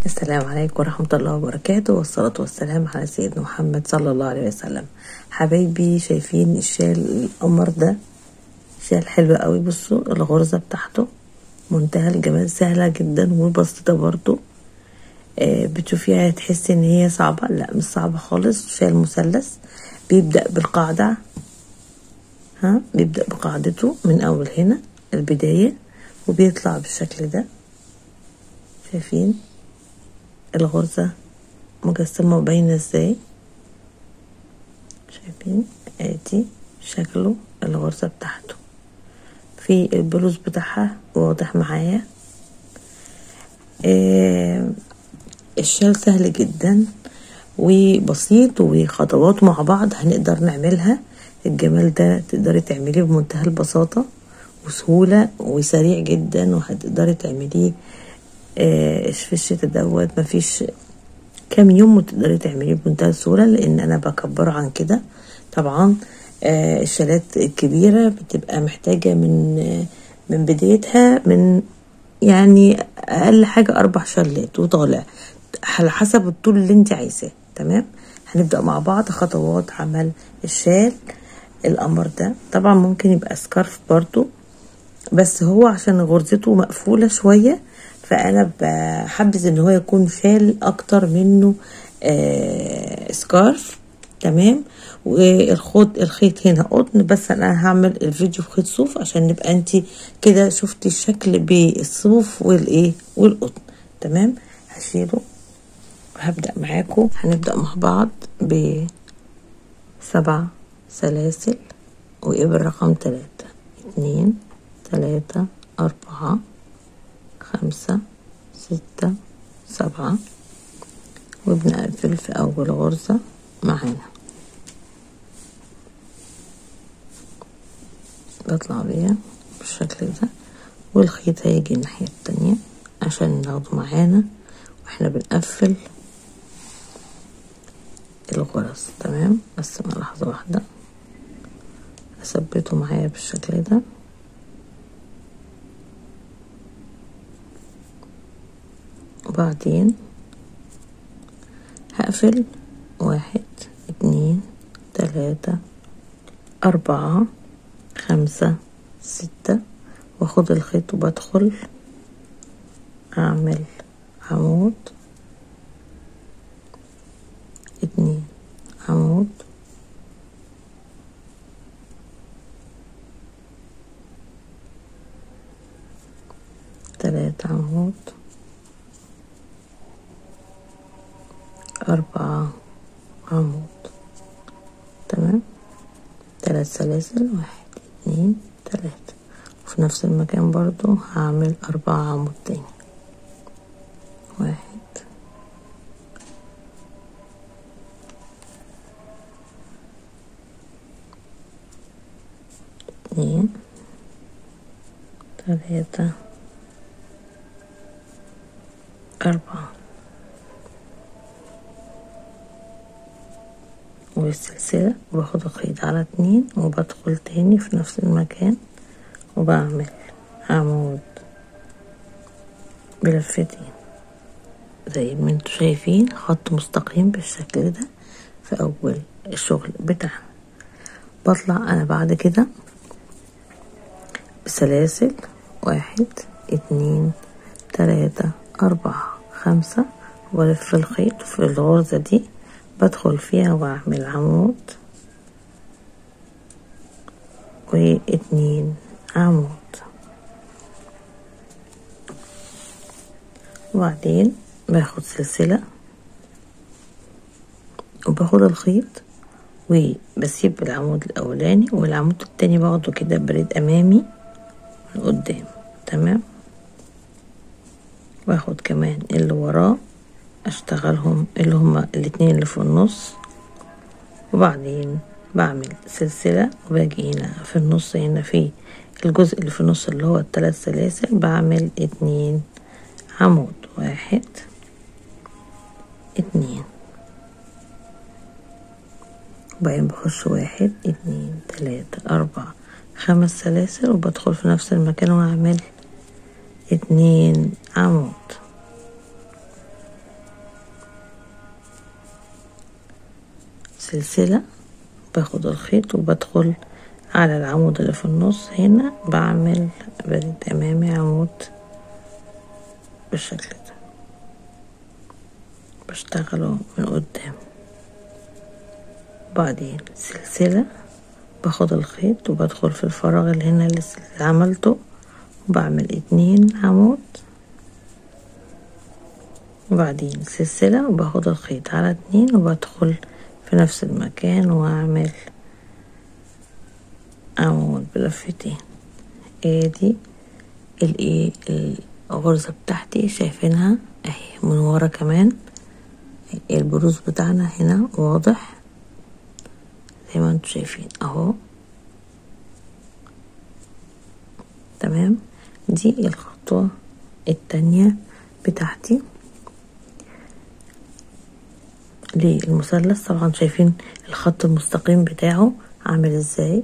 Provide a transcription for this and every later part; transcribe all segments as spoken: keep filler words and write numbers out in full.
السلام عليكم ورحمة الله وبركاته، والصلاة والسلام على سيدنا محمد صلى الله عليه وسلم. حبايبي شايفين الشال القمر ده؟ شال حلو قوي. بصوا الغرزة بتاعته منتهى الجمال، سهلة جدا وبسيطة برضو. آه بتشوفيها تحسي ان هي صعبة، لا مش صعبة خالص. شال مثلث بيبدأ بالقاعدة، ها بيبدأ بقاعدته من اول هنا البداية، وبيطلع بالشكل ده. شايفين الغرزة مجسمة وباينة ازاي؟ شايفين ادي شكله الغرزة بتاعته. في البلوز بتاعها واضح معايا. آه الشال سهل جدا وبسيط، وخطوات مع بعض هنقدر نعملها. الجمال ده تقدري تعمليه بمنتهى البساطة وسهولة وسريع جدا، وهتقدري تعمليه آه في الشتا دوت مفيش كام يوم وتقدري تعمليه بمنتهى السهولة، لان انا بكبره عن كده. طبعا آه الشالات الكبيرة بتبقى محتاجة من آه من بدايتها من يعني اقل حاجة اربع شلات وطالع على حسب الطول اللي انت عايزاه. تمام، هنبدأ مع بعض خطوات عمل الشال القمر ده. طبعا ممكن يبقى سكارف برضو، بس هو عشان غرزته مقفولة شوية فانا بحبذ ان هو يكون شال اكتر منه آه سكارف. تمام، والخيط الخيط هنا قطن، بس انا هعمل الفيديو في خيط صوف عشان نبقى انتي كده شفتي الشكل بالصوف والايه والقطن. تمام، هشيله وهبدأ معاكم. هنبدأ مع بعض بسبع سلاسل وإبر رقم تلاتة، اتنين تلاتة أربعة خمسة ستة سبعة، وبنقفل في أول غرزة معانا. بطلع بيها بالشكل ده، والخيط هيجي الناحية التانية عشان ناخده معانا واحنا بنقفل الغرز. تمام، بس مع لحظة واحدة اثبته معايا بالشكل ده، وبعدين هقفل واحد اتنين تلاتة اربعة خمسة ستة، واخد الخيط وبدخل اعمل عمود اتنين عمود تلاتة عمود أربعة عمود. تمام، تلات سلاسل واحد اتنين تلاتة، وفي نفس المكان برضو هعمل أربعة عمود تاني. واحد اتنين تلاتة أربعة، والسلسلة وباخد الخيط على اتنين وبدخل تاني في نفس المكان وبعمل عمود بلفتين زي ما انتوا شايفين، خط مستقيم بالشكل ده في اول الشغل بتاعنا. بطلع انا بعد كده بسلاسل واحد اتنين تلاتة اربعة خمسة، والف الخيط في الغرزة دي بدخل فيها واعمل عمود واتنين عمود، وبعدين باخد سلسلة وباخد الخيط وبسيب العمود الاولاني، والعمود التاني باخده كده بريد امامي من قدام. تمام، واخد كمان اللي وراه اشتغلهم اللي هما الاتنين اللي في النص، وبعدين بعمل سلسلة وباجي هنا في النص، هنا في الجزء اللي في النص اللي هو التلات سلاسل بعمل اتنين عمود. واحد اتنين، وبعدين بخش واحد اتنين تلاتة اربعة خمس سلاسل وبدخل في نفس المكان واعمل اتنين عمود. سلسلة، باخد الخيط وبدخل على العمود اللي في النص هنا، بعمل بريد امامي عمود بالشكل ده، بشتغله من قدام. بعدين سلسلة، باخد الخيط وبدخل في الفراغ اللي هنا اللي عملته، وبعمل اتنين عمود، وبعدين سلسلة وباخد الخيط على اتنين وبدخل في نفس المكان واعمل عمود بلفتين. ادي الايه الغرزة بتاعتي شايفينها اهي من ورا كمان، البروز بتاعنا هنا واضح زي ما انتم شايفين اهو. تمام، دي الخطوة التانية بتاعتي للمثلث. طبعا شايفين الخط المستقيم بتاعه عامل ازاي.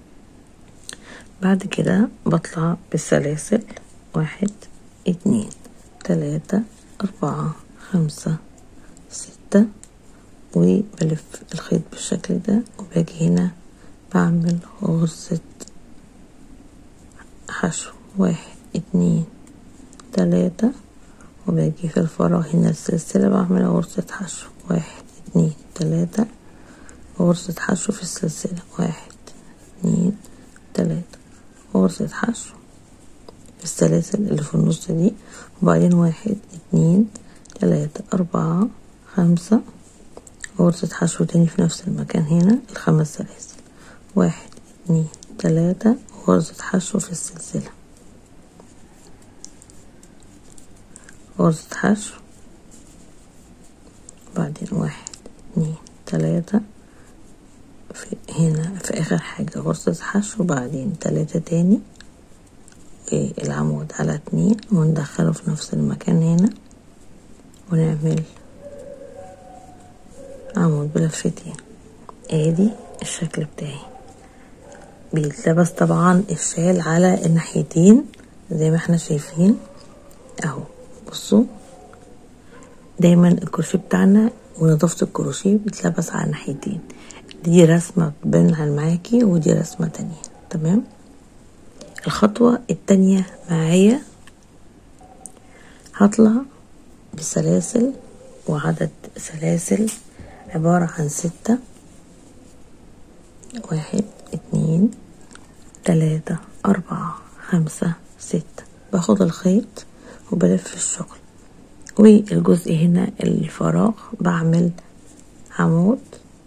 بعد كده بطلع بالسلاسل، واحد اتنين تلاتة اربعة خمسة ستة، وبلف الخيط بالشكل ده، وباجي هنا بعمل غرزة حشو، واحد اتنين تلاتة، وباجي في الفراغ هنا السلسلة بعمل غرزة حشو، واحد اتنين تلاتة، غرزة حشو في السلسلة، واحد اتنين تلاتة، غرزة حشو في السلاسل اللي في النص دي، وبعدين واحد اتنين تلاتة اربعة خمسة، غرزة حشو تاني في نفس المكان هنا الخمس سلاسل، واحد اتنين تلاتة، غرزة حشو في السلسلة، غرزة حشو، بعدين واحد اتنين تلاتة في هنا في اخر حاجة غرزة حشو، وبعدين تلاتة تاني، العمود على اتنين وندخله في نفس المكان هنا، ونعمل عمود بلفتين. ادي الشكل بتاعي. بيتلبس طبعا الشال على الناحيتين زي ما احنا شايفين اهو. بصوا دايما الكروشيه بتاعنا ونظافة الكروشيه بيتلبس على الناحيتين. دي رسمة بتبان معاكي ودي رسمة تانية. تمام. الخطوة التانية معايا هطلع بسلاسل، وعدد سلاسل عبارة عن ستة، واحد اتنين تلاتة اربعة خمسة ستة. باخد الخيط وبلف الشغل، والجزء هنا الفراغ بعمل عمود،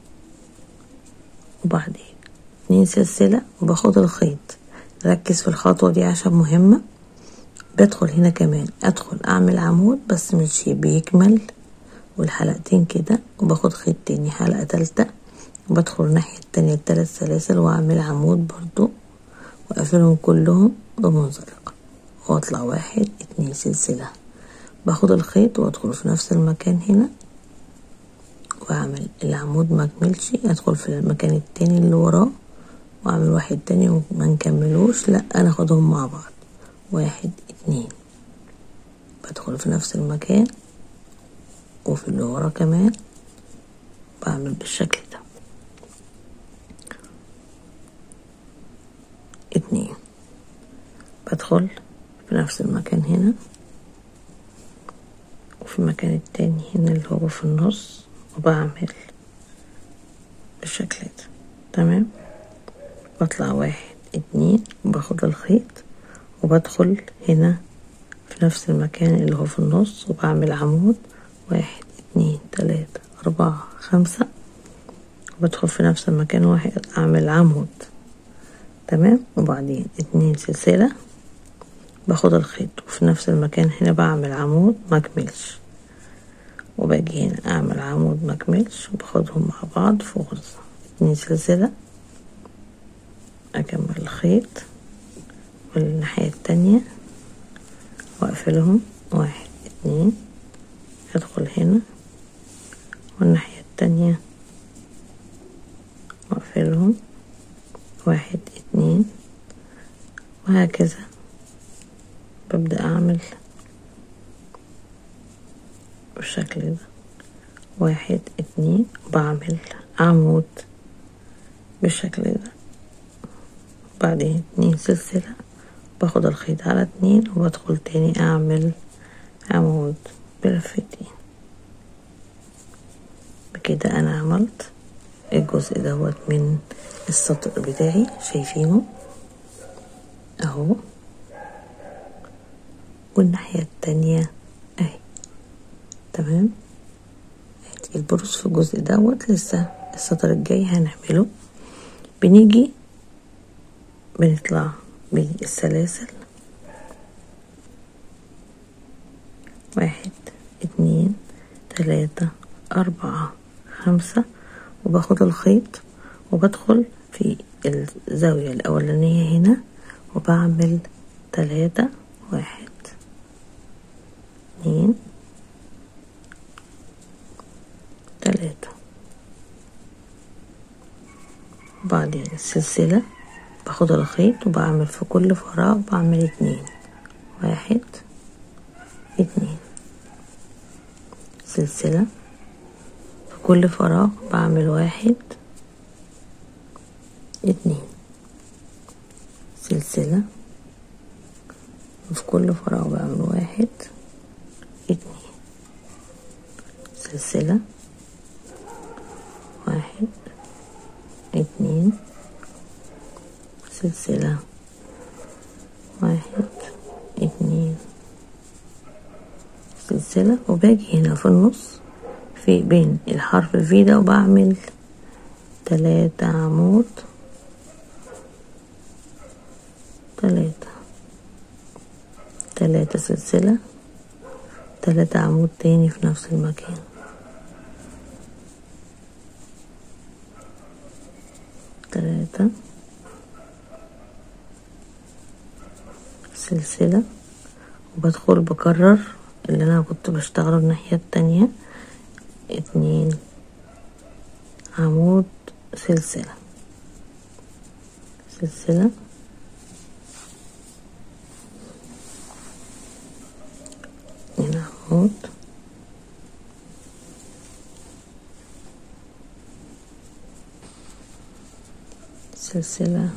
وبعدين اتنين سلسلة وباخد الخيط. ركز في الخطوة دي عشان مهمة. بدخل هنا كمان ادخل اعمل عمود بس مش بيكمل، والحلقتين كده، وباخد خيط تاني حلقة تالتة، وبدخل الناحية التانية التلات سلاسل واعمل عمود برضو، واقفلهم كلهم بمنزلقة، واطلع واحد اتنين سلسلة، باخد الخيط وادخل في نفس المكان هنا واعمل العمود ما كملش، ادخل في المكان التاني اللي وراه واعمل واحد تاني وما نكملوش، لا انا اخدهم مع بعض، واحد اتنين، بدخل في نفس المكان وفي اللي ورا كمان بعمل بالشكل ده، اتنين، بدخل في نفس المكان هنا وفي المكان التاني هنا اللي هو في النص، وبعمل بالشكل ده. تمام. بطلع واحد اتنين وباخد الخيط وبدخل هنا في نفس المكان اللي هو في النص وبعمل عمود، واحد اتنين تلاتة اربعة خمسة، وبدخل في نفس المكان واحد اعمل عمود. تمام. وبعدين اتنين سلسلة، باخد الخيط وفي نفس المكان هنا بعمل عمود ما كملش، وباجي هنا اعمل عمود ما كملش وباخدهم مع بعض في غرزة، اتنين سلسلة، اكمل الخيط والناحية التانية واقفلهم، واحد اتنين، ادخل هنا والناحية التانية واقفلهم، واحد اتنين، وهكذا ببدأ اعمل بالشكل ده، واحد اتنين، بعمل عمود بالشكل ده، بعدين اتنين سلسلة، باخد الخيط على اتنين وبدخل تاني اعمل عمود بلفتين. بكده انا عملت الجزء دوت من السطر بتاعي، شايفينه اهو، والناحية التانية اهي. تمام، البروز في الجزء دوت لسه السطر الجاي هنعمله. بنيجي بنطلع بالسلاسل، واحد اتنين تلاتة اربعة خمسة، وباخد الخيط وبدخل في الزاوية الاولانية هنا وبعمل تلاتة، واحد اتنين تلاتة، وبعدين السلسلة باخد الخيط وبعمل في كل فراغ بعمل اتنين، واحد اتنين، سلسلة في كل فراغ بعمل واحد اتنين، سلسلة في كل فراغ بعمل واحد اتنين، سلسلة واحد اتنين، سلسلة واحد اتنين، سلسلة، وباجي هنا في النص في بين الحرف الفي ده وبعمل تلاتة عمود، تلاتة تلاتة سلسلة، تلاتة عمود تاني في نفس المكان، تلاتة سلسلة، وبدخل بكرر اللي انا كنت بشتغله الناحية التانية، اتنين عمود، سلسلة سلسلة، اتنين عمود، سلسلة،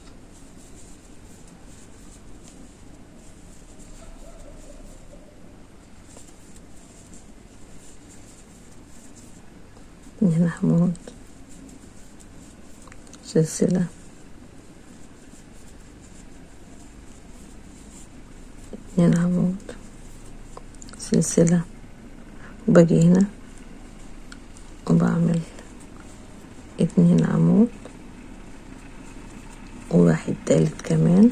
اتنين عمود، سلسلة، اتنين عمود، سلسلة، وباجي هنا وبعمل اتنين عمود وواحد تالت كمان،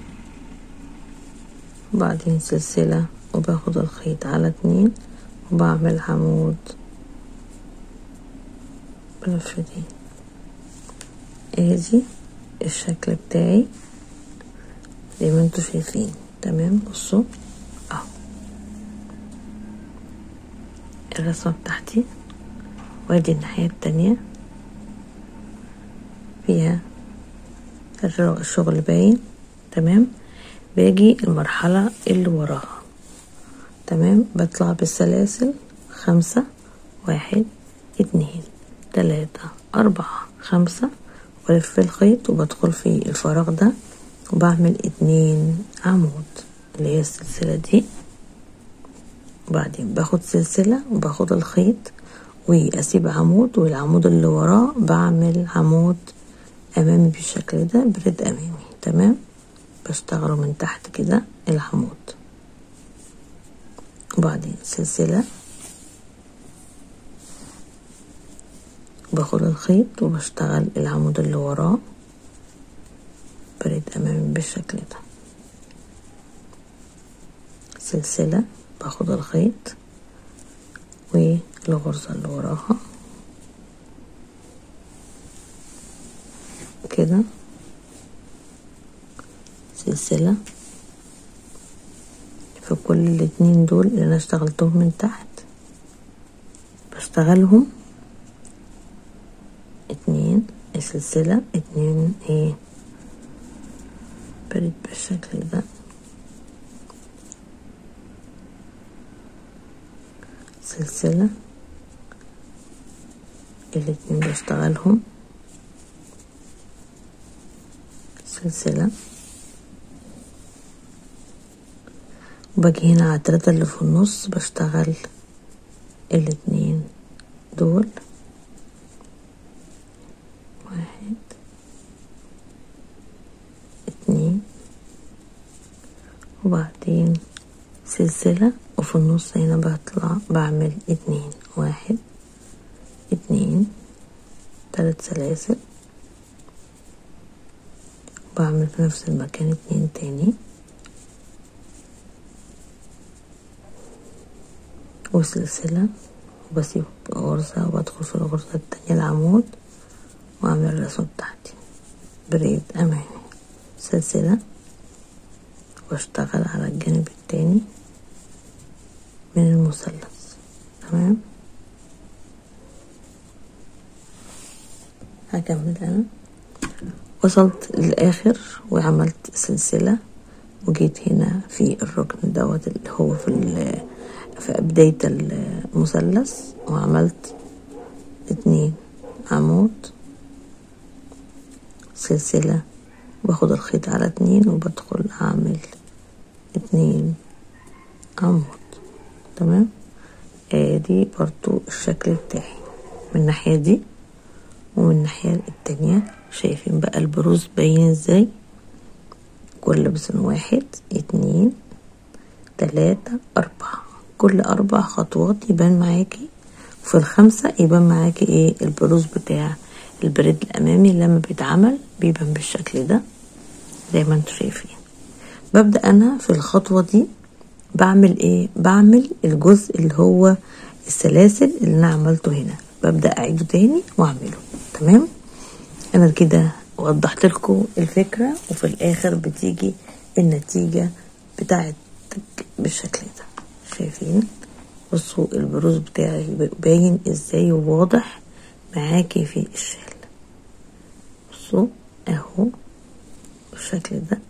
وبعدين سلسلة، وباخد الخيط على اتنين وبعمل عمود بلفتين. ادي الشكل بتاعي زي ما انتوا شايفين. تمام، بصوا اهو الرسمة بتاعتي، وادي الناحية التانية فيها الشغل باين. تمام، باجي المرحلة اللي وراها. تمام، بطلع بالسلاسل خمسة، واحد اتنين تلاتة اربعة خمسة، والف الخيط وبدخل في الفراغ ده وبعمل اتنين عمود اللي هي السلسلة دي، وبعدين باخد سلسلة وباخد الخيط واسيب عمود، والعمود اللي وراه بعمل عمود امامي بالشكل ده، برد امامي. تمام، بشتغله من تحت كده العمود، وبعدين سلسلة، باخد الخيط وبشتغل العمود اللي وراه برد امامي بالشكل ده، سلسلة، باخد الخيط والغرزة اللي وراها كده، سلسلة في كل الاتنين دول اللي انا اشتغلتهم من تحت، بشتغلهم اتنين سلسلة، اتنين ايه برد بالشكل ده، سلسلة، الاتنين بشتغلهم سلسلة، وباجي هنا على التلاتة اللي في النص بشتغل الاتنين دول، واحد اتنين، وبعدين سلسلة، وفي النص هنا بطلع بعمل اتنين، واحد اتنين، تلات سلاسل، بعمل في نفس المكان اتنين تاني، وسلسلة، وبسيب غرزة وبدخل في الغرزة التانية العمود واعمل الرسمة بتاعتي بريد امامي، سلسلة، واشتغل على الجانب التاني من المثلث. تمام، هكمل انا. وصلت للاخر وعملت سلسلة، وجيت هنا في الركن دوت اللي هو في في بداية المثلث، وعملت اتنين عمود، سلسلة، باخد الخيط على اتنين وبدخل اعمل اتنين عمود. تمام، ادي برضو الشكل بتاعي من الناحية دي ومن الناحية التانية. شايفين بقى البروز باين ازاي؟ كل بسن واحد اتنين تلاتة اربعة، كل اربع خطوات يبان معاكي، وفي الخمسة يبان معاكي ايه البروز بتاع البريد الامامي. لما بيتعمل بيبان بالشكل ده زي ما انتوا شايفين. ببدأ انا في الخطوة دي بعمل ايه؟ بعمل الجزء اللي هو السلاسل اللي انا عملته هنا، ببدأ اعيده تاني واعمله. تمام، انا كده وضحت لكم الفكرة، وفي الاخر بتيجي النتيجة بتاعتك بالشكل ده. شايفين؟ بصوا البروز بتاعي باين ازاي وواضح معاكي في الشال. بصوا اهو بالشكل ده،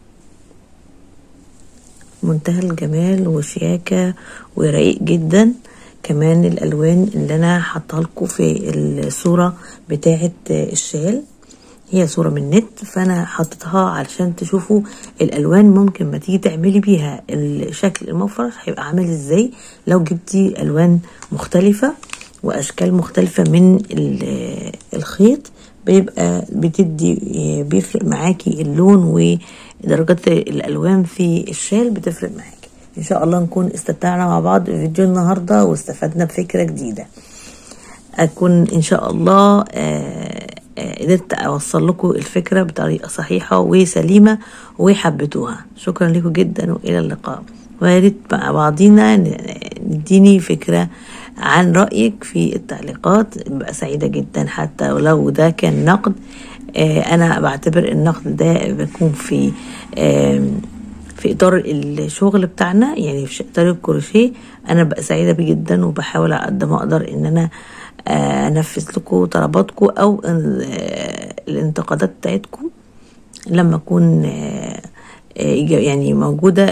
منتهى الجمال وشياكة ورقيق جدا. كمان الالوان اللي انا حاطها لكم في الصورة بتاعه الشال هي صورة من النت، فانا حطيتها علشان تشوفوا الالوان ممكن ما تيجي تعملي بيها الشكل المفرش هيبقى عامل ازاي لو جبتي الوان مختلفة واشكال مختلفة من الخيط. بيبقى بتدي بيفرق معاكي اللون ودرجات الالوان في الشال بتفرق معاكي. ان شاء الله نكون استمتعنا مع بعض في فيديو النهارده واستفدنا بفكرة جديدة. اكون ان شاء الله قدرت اوصل لكم الفكرة بطريقة صحيحة وسليمة وحبيتوها. شكرا لكم جدا والى اللقاء، ويا ريت مع بعضينا نديني فكرة عن رأيك في التعليقات، ببقى سعيدة جدا. حتى ولو ده كان نقد، انا بعتبر النقد ده بيكون في في اطار الشغل بتاعنا، يعني في اطار الكروشيه. انا ببقى سعيدة بيه جدا، وبحاول على قد ما اقدر ان انا انفذ لكم طلباتكم او الانتقادات بتاعتكم لما اكون يعني موجودة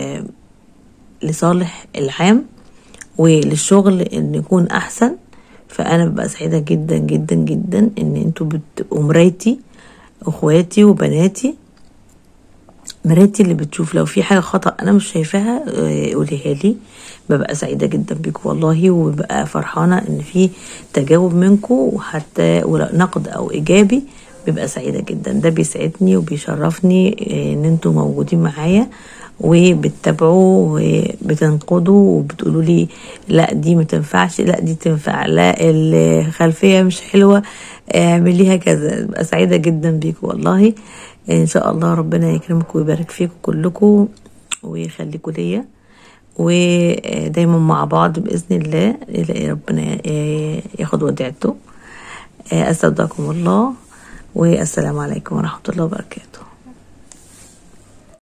لصالح العام وللشغل ان يكون احسن. فانا ببقى سعيدة جدا جدا جدا ان انتوا بتبقوا مرايتي، اخواتي وبناتي، مراتي اللي بتشوف لو في حاجة خطأ انا مش شايفاها قوليها لي. ببقى سعيدة جدا بيكم والله، وببقى فرحانة ان في تجاوب منكم، وحتى نقد او ايجابي ببقى سعيدة جدا. ده بيسعدني وبيشرفني ان انتوا موجودين معايا وبتتابعوا وبتنقدوا وبتقولوا لي لا دي ما تنفعش، لا دي تنفع، لا الخلفية مش حلوة اعمليها كذا. ببقى سعيدة جدا بيكم والله. ان شاء الله ربنا يكرمكم ويبارك فيكم كلكم ويخليكم ليا، ودايما مع بعض بإذن الله. ربنا ياخد وديعته. استودعكم الله، والسلام عليكم ورحمة الله وبركاته.